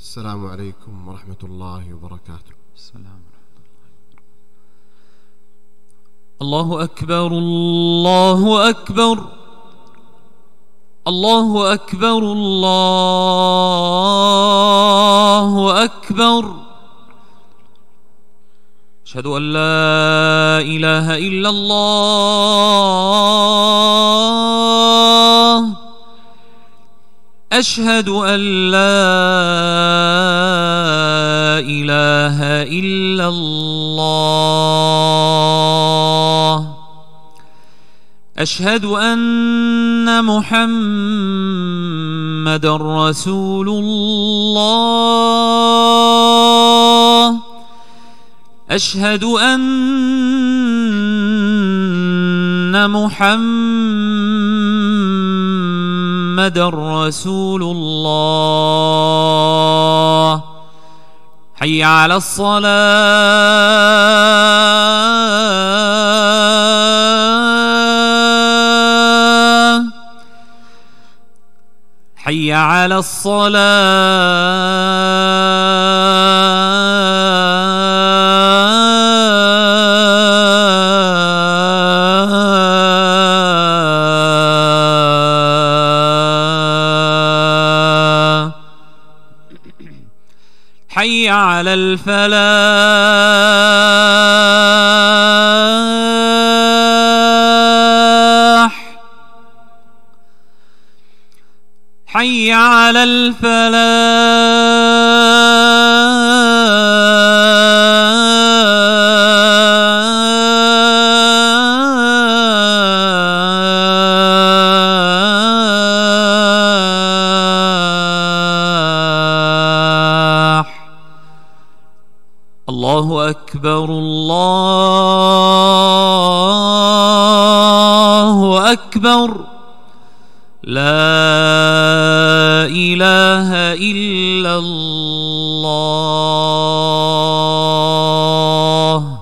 السلام عليكم ورحمة الله وبركاته. السلام ورحمة الله. الله أكبر الله أكبر الله أكبر الله أكبر. أشهد أن لا إله إلا الله. أشهد أن لا إله إلا الله. أشهد أن محمدًا رسول الله. أشهد أن محمدًا رسول الله. حي على الصلاة. حي على الصلاة. حي على الفلاح. حي على الفلاح. الله أكبر الله أكبر. لا إله إلا الله.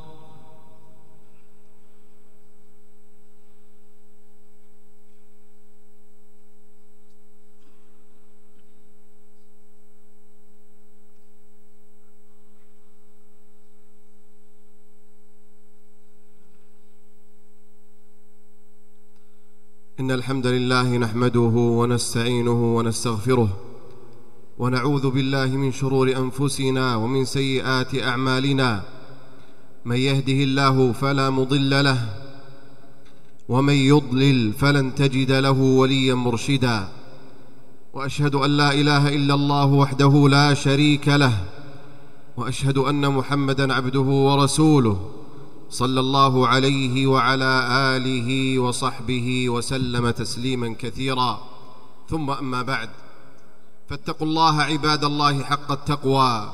إن الحمد لله نحمده ونستعينه ونستغفره، ونعوذ بالله من شرور أنفسنا ومن سيئات أعمالنا. من يهده الله فلا مضل له، ومن يضلل فلن تجد له وليا مرشدا. وأشهد أن لا إله إلا الله وحده لا شريك له، وأشهد أن محمدًا عبده ورسوله صلى الله عليه وعلى آله وصحبه وسلم تسليما كثيرا. ثم أما بعد، فاتقوا الله عباد الله حق التقوى،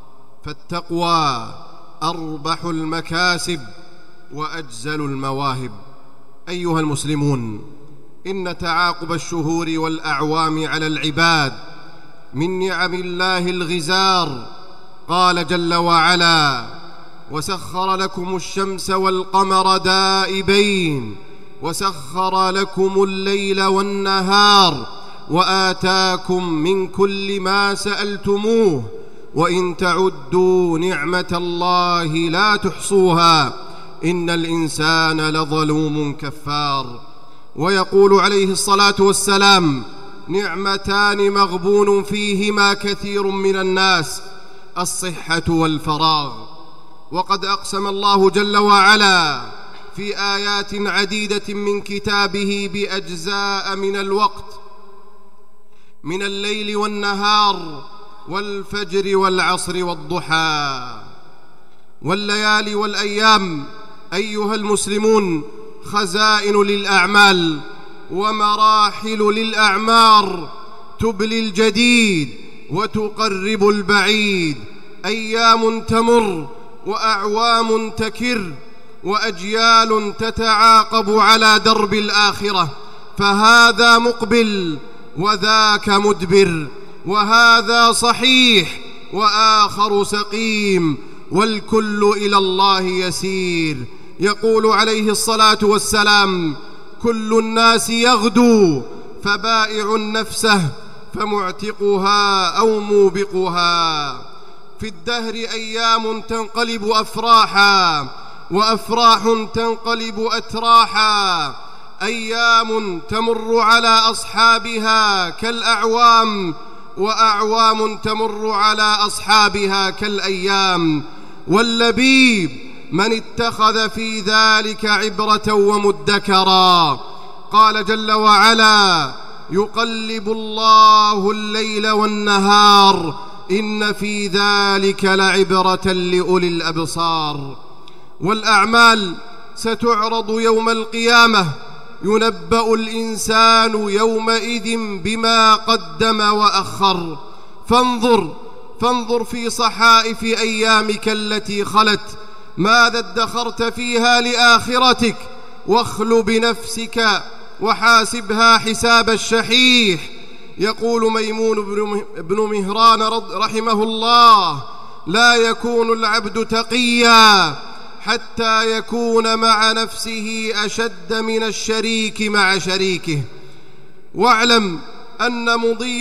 فالتقوى أربح المكاسب وأجزل المواهب. أيها المسلمون، إن تعاقب الشهور والأعوام على العباد من نعم الله الغزار. قال جل وعلا: وسخر لكم الشمس والقمر دائبين وسخر لكم الليل والنهار وآتاكم من كل ما سألتموه وإن تعدوا نعمة الله لا تحصوها إن الإنسان لظلوم كفار. ويقول عليه الصلاة والسلام: نعمتان مغبون فيهما كثير من الناس، الصحة والفراغ. وقد أقسم الله جل وعلا في آيات عديدة من كتابه بأجزاء من الوقت، من الليل والنهار والفجر والعصر والضحى والليالي والأيام. أيها المسلمون، خزائن للأعمال ومراحل للأعمار، تبلي الجديد وتقرب البعيد. أيام تمر وأعوام تكر وأجيال تتعاقب على درب الآخرة، فهذا مقبل وذاك مدبر، وهذا صحيح وآخر سقيم، والكل إلى الله يسير. يقول عليه الصلاة والسلام: كل الناس يغدو فبائع نفسه فمعتقها أو موبقها. في الدهر أيام تنقلب أفراحا، وأفراح تنقلب أتراحا، أيام تمر على أصحابها كالأعوام، وأعوام تمر على أصحابها كالأيام. واللبيب من اتخذ في ذلك عبرة ومدكرا. قال جل وعلا: يقلب الله الليل والنهار إن في ذلك لعبرة لأولي الأبصار. والأعمال ستعرض يوم القيامة، ينبأ الإنسان يومئذ بما قدم وأخر. فانظر في صحائف أيامك التي خلت، ماذا ادخرت فيها لآخرتك؟ واخل بنفسك وحاسبها حساب الشحيح. يقول ميمون بن مهران رحمه الله: لا يكون العبد تقيا حتى يكون مع نفسه أشد من الشريك مع شريكه. واعلم أن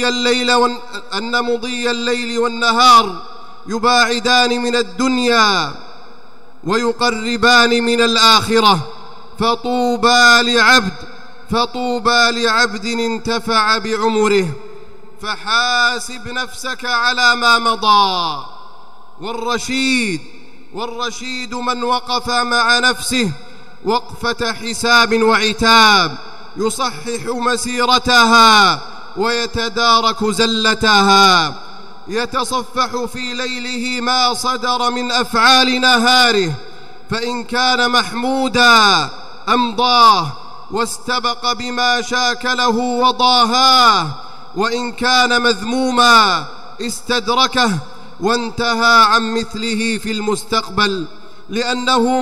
مضي الليل والنهار يباعدان من الدنيا ويقربان من الآخرة. فطوبى لعبد انتفع بعمره. فحاسب نفسك على ما مضى. والرشيد من وقف مع نفسه وقفة حساب وعتاب، يصحح مسيرتها ويتدارك زلتها، يتصفح في ليله ما صدر من أفعال نهاره، فإن كان محمودا أمضاه واستبق بما شاكله وضاهاه، وإن كان مذموما استدركه وانتهى عن مثله في المستقبل، لأنه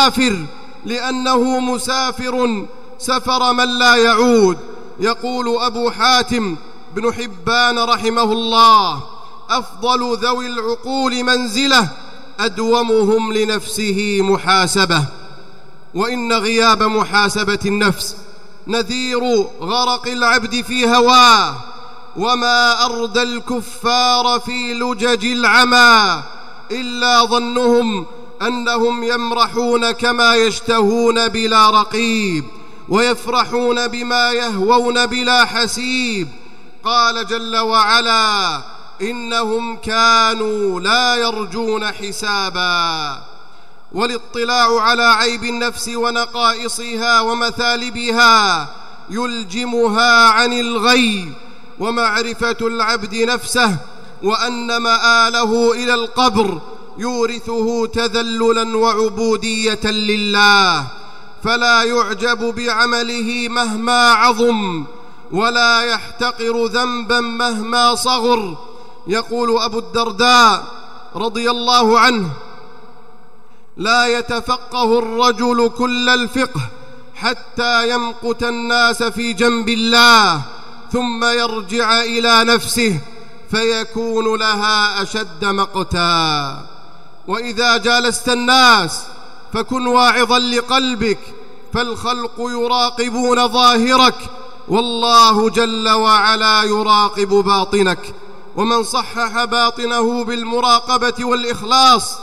مسافر سفر من لا يعود. يقول أبو حاتم بن حبان رحمه الله: أفضل ذوي العقول منزلة أدومهم لنفسه محاسبة. وإن غياب محاسبة النفس نذير غرق العبد في هواه، وما أردى الكفار في لجج العمى إلا ظنهم أنهم يمرحون كما يشتهون بلا رقيب، ويفرحون بما يهوون بلا حسيب. قال جل وعلا: إنهم كانوا لا يرجون حسابا. والاطلاع على عيب النفس ونقائصها ومثالبها يلجمها عن الغي، ومعرفة العبد نفسه وأن مآله إلى القبر يورثه تذللا وعبودية لله، فلا يعجب بعمله مهما عظم، ولا يحتقر ذنبا مهما صغر. يقول أبو الدرداء رضي الله عنه: لا يتفقه الرجل كل الفقه حتى يمقت الناس في جنب الله، ثم يرجع إلى نفسه فيكون لها أشد مقتا. وإذا جالست الناس فكن واعظا لقلبك، فالخلق يراقبون ظاهرك، والله جل وعلا يراقب باطنك. ومن صحح باطنه بالمراقبة والإخلاص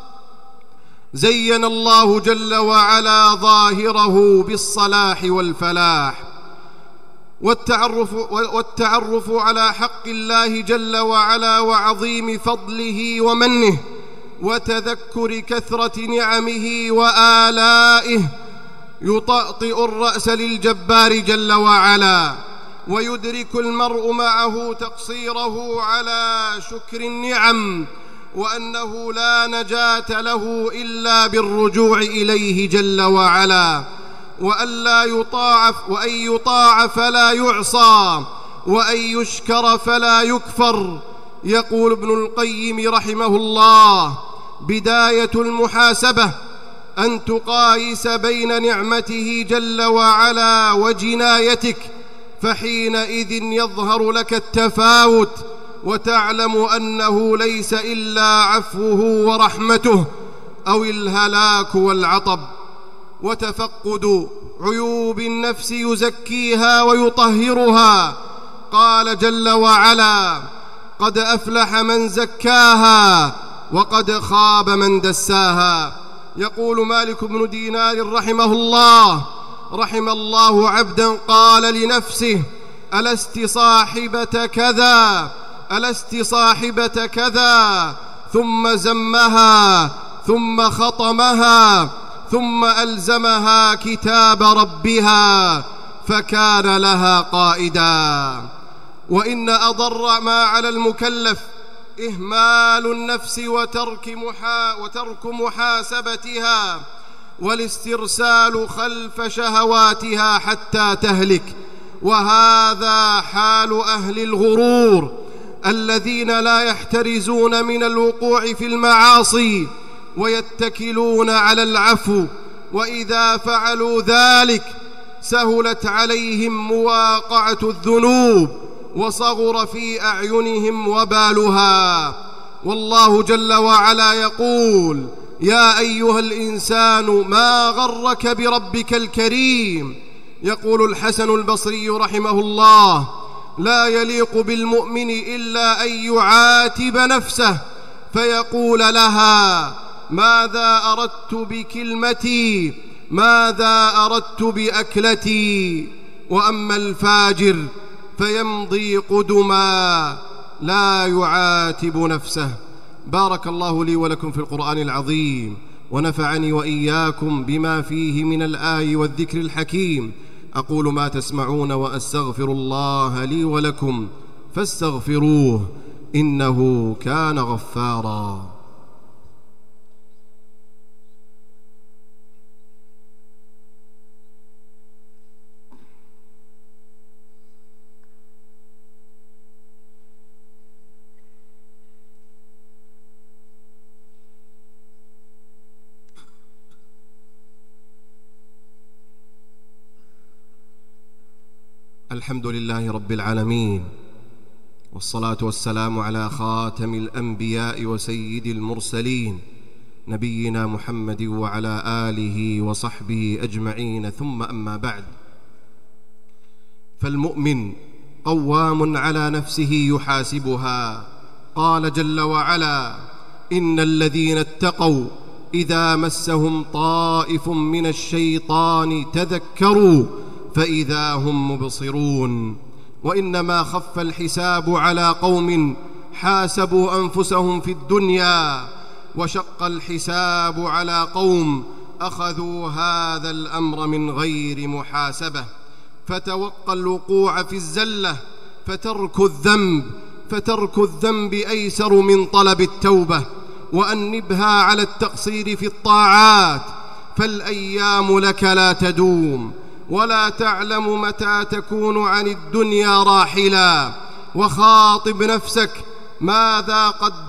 زين الله جل وعلا ظاهره بالصلاح والفلاح. والتعرف على حق الله جل وعلا وعظيم فضله ومنه، وتذكر كثرة نعمه وآلائه يطأطئ الرأس للجبار جل وعلا، ويدرك المرء معه تقصيره على شكر النعم، وأنه لا نجاة له إلا بالرجوع إليه جل وعلا، وأن يطاع فلا يعصى، وأن يشكر فلا يكفر. يقول ابن القيم رحمه الله: بداية المحاسبة أن تقايس بين نعمته جل وعلا وجنايتك، فحينئذ يظهر لك التفاوت، وتعلم أنه ليس إلا عفوه ورحمته أو الهلاك والعطب. وتفقد عيوب النفس يزكيها ويطهرها. قال جل وعلا: قد أفلح من زكاها وقد خاب من دساها. يقول مالك بن دينار رحمه الله: رحم الله عبدا قال لنفسه: ألست صاحبة كذا، ألست صاحبة كذا، ثم زمها ثم خطمها ثم ألزمها كتاب ربها فكان لها قائدا. وإن أضر ما على المكلف إهمال النفس وترك محاسبتها والاسترسال خلف شهواتها حتى تهلك. وهذا حال أهل الغرور الذين لا يحترزون من الوقوع في المعاصي ويتكلون على العفو، وإذا فعلوا ذلك سهلت عليهم مواقعة الذنوب وصغر في أعينهم وبالها. والله جل وعلا يقول: يا أيها الإنسان ما غرك بربك الكريم. يقول الحسن البصري رحمه الله: لا يليق بالمؤمن إلا أن يعاتب نفسه فيقول لها: ماذا أردت بكلمتي، ماذا أردت بأكلتي. وأما الفاجر فيمضي قدما لا يعاتب نفسه. بارك الله لي ولكم في القرآن العظيم، ونفعني وإياكم بما فيه من الآي والذكر الحكيم. أقول ما تسمعون وأستغفر الله لي ولكم فاستغفروه إنه كان غفارا. الحمد لله رب العالمين، والصلاة والسلام على خاتم الأنبياء وسيد المرسلين نبينا محمد وعلى آله وصحبه أجمعين، ثم أما بعد. فالمؤمن قوام على نفسه يحاسبها. قال جل وعلا: إن الذين اتقوا إذا مسهم طائف من الشيطان تذكروا فإذا هم مبصرون. وإنما خف الحساب على قوم حاسبوا أنفسهم في الدنيا، وشق الحساب على قوم أخذوا هذا الأمر من غير محاسبة. فتوقى الوقوع في الزلة فترك الذنب أيسر من طلب التوبة، وأنبها على التقصير في الطاعات، فالأيام لك لا تدوم، ولا تعلم متى تكون عن الدنيا راحلا. وخاطب نفسك: ماذا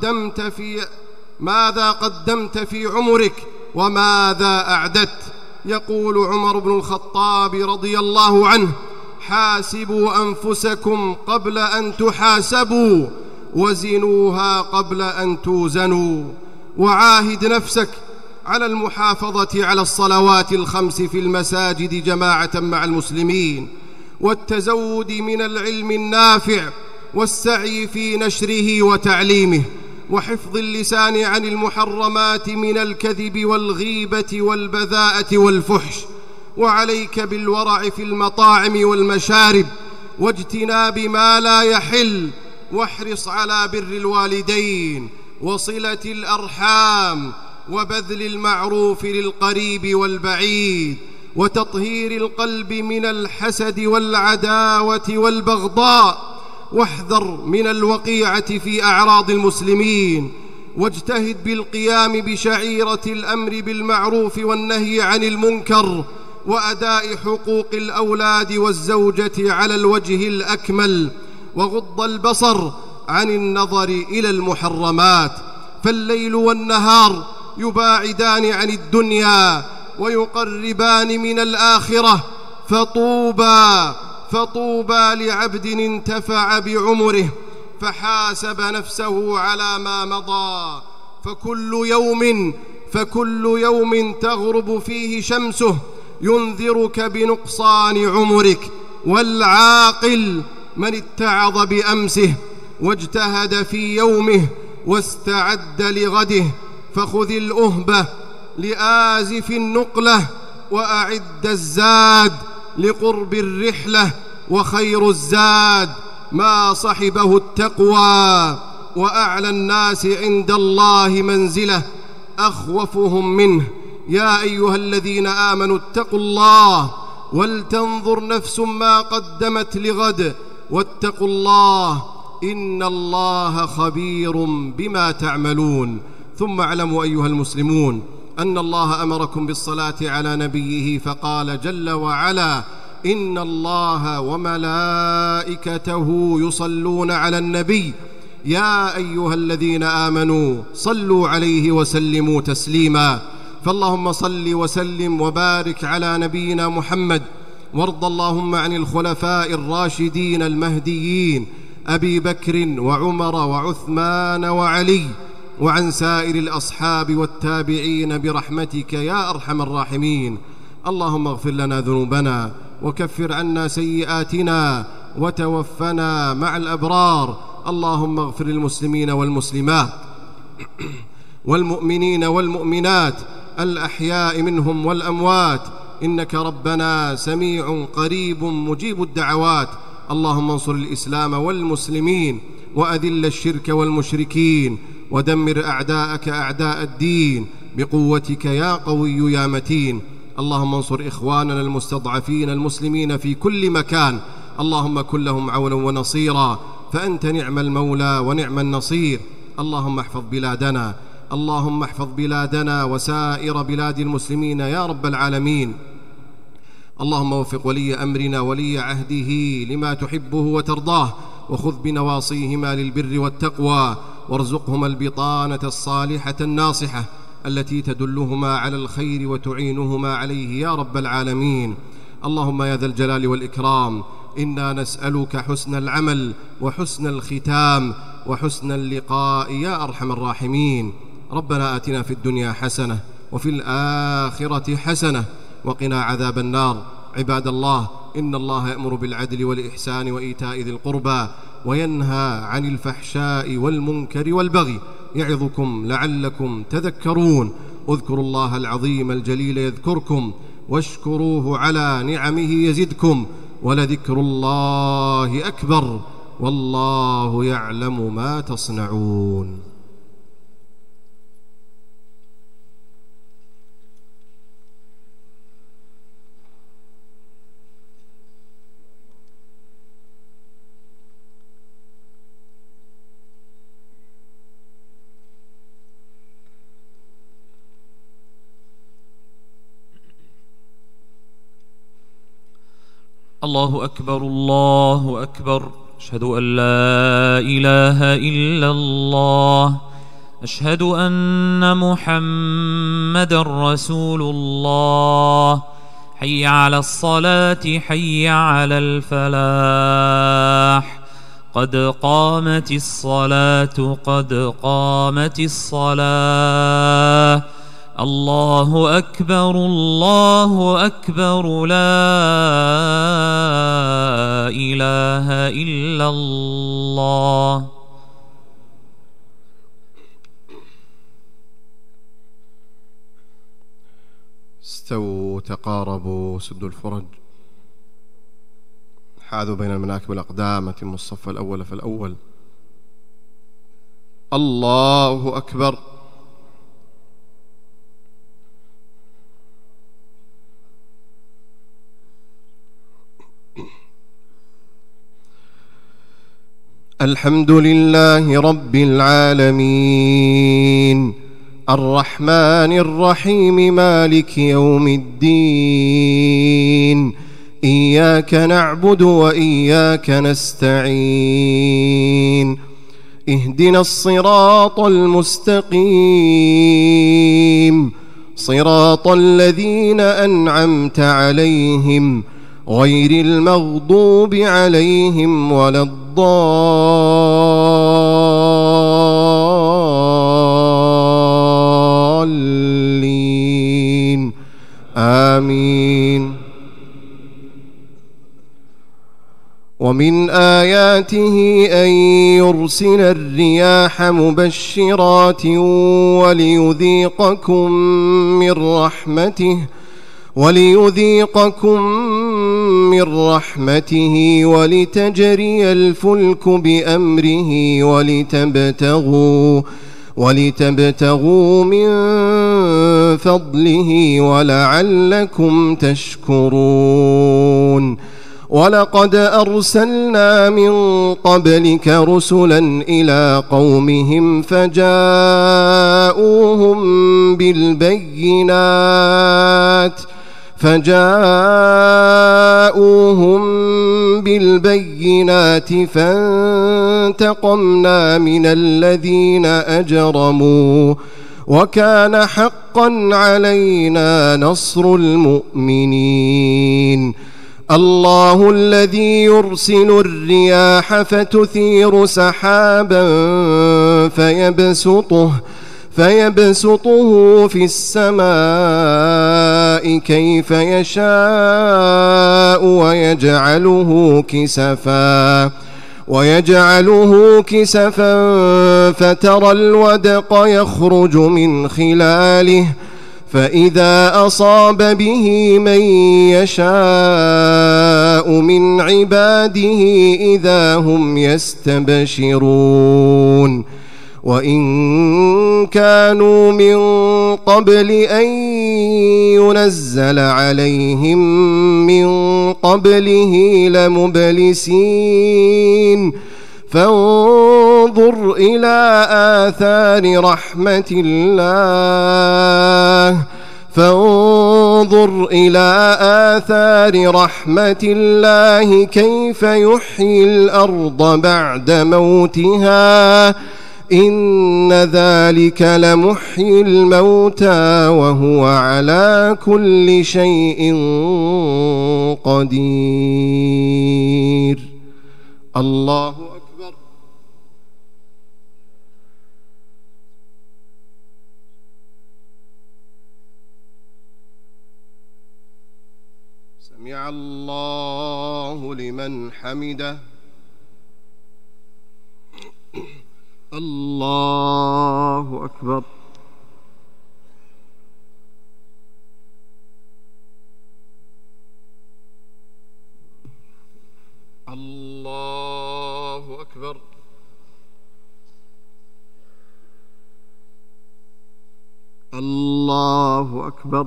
قدمت في عمرك وماذا أعددت. يقول عمر بن الخطاب رضي الله عنه: حاسبوا أنفسكم قبل أن تحاسبوا، وزنوها قبل أن توزنوا. وعاهد نفسك على المحافظة على الصلوات الخمس في المساجد جماعة مع المسلمين، والتزود من العلم النافع، والسعي في نشره وتعليمه، وحفظ اللسان عن المحرمات من الكذب والغيبة والبذاءة والفحش. وعليك بالورع في المطاعم والمشارب، واجتناب ما لا يحل، واحرص على بر الوالدين وصلة الأرحام، وبذل المعروف للقريب والبعيد، وتطهير القلب من الحسد والعداوة والبغضاء. واحذر من الوقيعة في أعراض المسلمين، واجتهد بالقيام بشعيرة الأمر بالمعروف والنهي عن المنكر، وأداء حقوق الأولاد والزوجة على الوجه الأكمل، وغض البصر عن النظر إلى المحرمات. فالليل والنهار يباعدان عن الدنيا ويقربان من الآخرة. فطوبى لعبد انتفع بعمره فحاسب نفسه على ما مضى. فكل يوم تغرب فيه شمسه ينذرك بنقصان عمرك. والعاقل من اتعظ بأمسه واجتهد في يومه واستعد لغده، فخذ الأهبة لآزف النقلة وأعد الزاد لقرب الرحلة، وخير الزاد ما صحبه التقوى، وأعلى الناس عند الله منزلة أخوفهم منه. يا أيها الذين آمنوا اتقوا الله ولتنظر نفس ما قدمت لغد واتقوا الله إن الله خبير بما تعملون. ثم اعلموا أيها المسلمون أن الله أمركم بالصلاة على نبيه، فقال جل وعلا: إن الله وملائكته يصلون على النبي يا أيها الذين آمنوا صلوا عليه وسلموا تسليما. فاللهم صل وسلم وبارك على نبينا محمد، وارض اللهم عن الخلفاء الراشدين المهديين أبي بكر وعمر وعثمان وعلي، وعن سائر الأصحاب والتابعين برحمتك يا أرحم الراحمين. اللهم اغفر لنا ذنوبنا وكفر عنا سيئاتنا وتوفنا مع الأبرار. اللهم اغفر للمسلمين والمسلمات والمؤمنين والمؤمنات الأحياء منهم والأموات، إنك ربنا سميع قريب مجيب الدعوات. اللهم انصر الإسلام والمسلمين وأذل الشرك والمشركين ودمر أعداءك أعداء الدين بقوتك يا قوي يا متين. اللهم انصر إخواننا المستضعفين المسلمين في كل مكان، اللهم كن لهم عونا ونصيرا، فأنت نعم المولى ونعم النصير. اللهم احفظ بلادنا، اللهم احفظ بلادنا وسائر بلاد المسلمين يا رب العالمين. اللهم وفق ولي أمرنا ولي عهده لما تحبه وترضاه، وخذ بنواصيهما للبر والتقوى، وارزقهما البطانة الصالحة الناصحة التي تدلهما على الخير وتعينهما عليه يا رب العالمين. اللهم يا ذا الجلال والإكرام، إنا نسألك حسن العمل وحسن الختام وحسن اللقاء يا أرحم الراحمين. ربنا آتنا في الدنيا حسنة وفي الآخرة حسنة وقنا عذاب النار. عباد الله، إن الله يأمر بالعدل والإحسان وإيتاء ذي القربى وينهى عن الفحشاء والمنكر والبغي، يعظكم لعلكم تذكرون. اذكروا الله العظيم الجليل يذكركم، واشكروه على نعمه يزدكم، ولذكر الله أكبر، والله يعلم ما تصنعون. الله أكبر الله أكبر. أشهد أن لا إله إلا الله. أشهد أن محمدًا رسول الله. حي على الصلاة حي على الفلاح. قد قامت الصلاة قد قامت الصلاة. الله أكبر الله أكبر. لا إله إلا الله. استووا تقاربوا سدوا الفرج، حاذوا بين المناكب والأقدام، أتموا الصف الأول فالأول. الله أكبر. الحمد لله رب العالمين، الرحمن الرحيم، مالك يوم الدين. إياك نعبد وإياك نستعين. اهدنا الصراط المستقيم، صراط الذين أنعمت عليهم غير المغضوب عليهم ولا الضالين. آمين. ومن آياته أن يرسل الرياح مبشرات وليذيقكم من رحمته ولتجري الفلك بأمره ولتبتغوا من فضله ولعلكم تشكرون. ولقد أرسلنا من قبلك رسلا إلى قومهم فجاءوهم بالبينات فانتقمنا من الذين أجرموا وكان حقا علينا نصر المؤمنين. الله الذي يرسل الرياح فتثير سحابا فيبسطه في السماء كيف يشاء ويجعله كسفا فترى الودق يخرج من خلاله فإذا أصاب به من يشاء من عباده إذا هم يستبشرون. وإن كانوا من قبل أن ينزل عليهم من قبله لمبلسين. فانظر إلى آثار رحمة الله كيف يحيي الأرض بعد موتها إن ذلك لمحيي الموتى وهو على كل شيء قدير. الله أكبر. سمع الله لمن حمده. الله أكبر. الله أكبر. الله أكبر.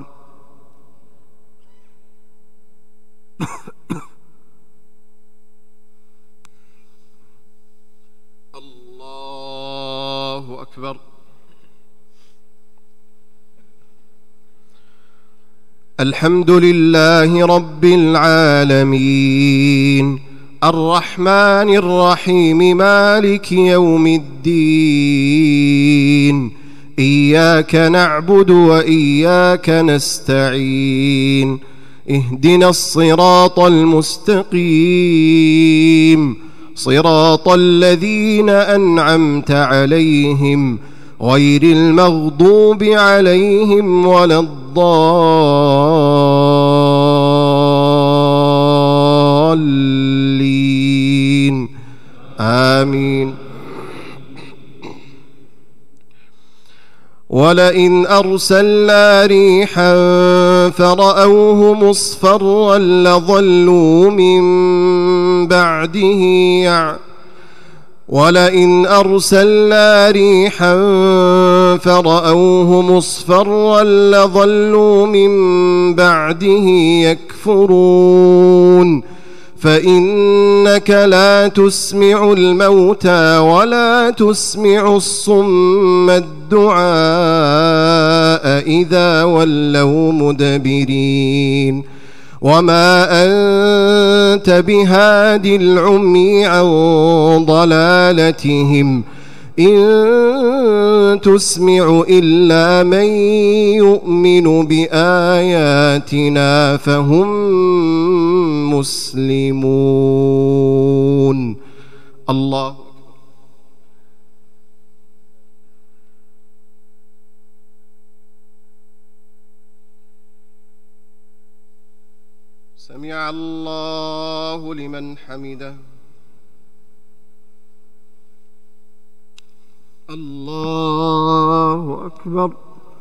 الله أكبر. الحمد لله رب العالمين الرحمن الرحيم مالك يوم الدين إياك نعبد وإياك نستعين اهدنا الصراط المستقيم صراط الذين أنعمت عليهم غير المغضوب عليهم ولا الضالين آمين. ولئن أرسلنا ريحا فرأوه مصفرا لظلوا من بعده يكفرون فإنك لا تسمع الموتى ولا تسمع الصم الدعاء إذا ولوا مدبرين وما أنت بهاد العمي عن ضلالتهم إن تسمع إلا من يؤمن بآياتنا فهم مسلمون. الله أكبر. سمع الله لمن حمده. الله أكبر.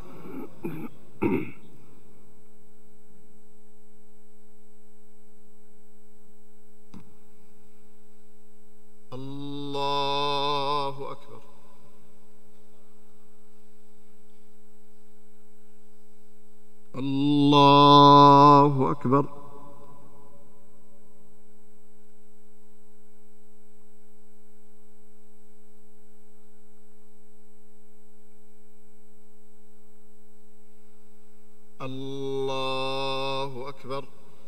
الله أكبر. الله أكبر. الله أكبر.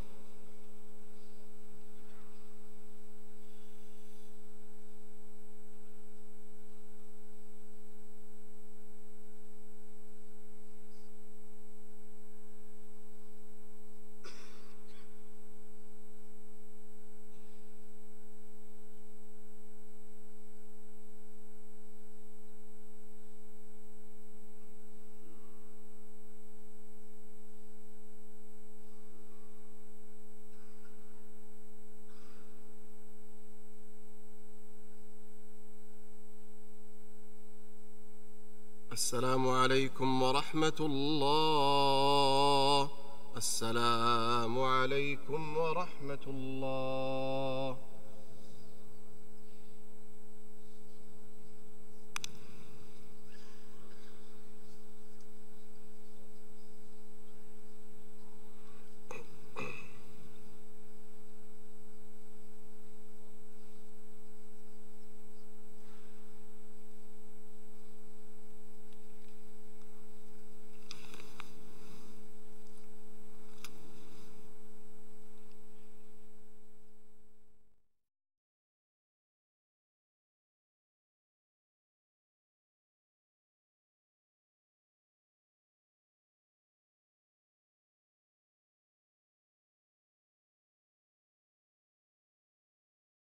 السلام عليكم ورحمة الله. السلام عليكم ورحمة الله.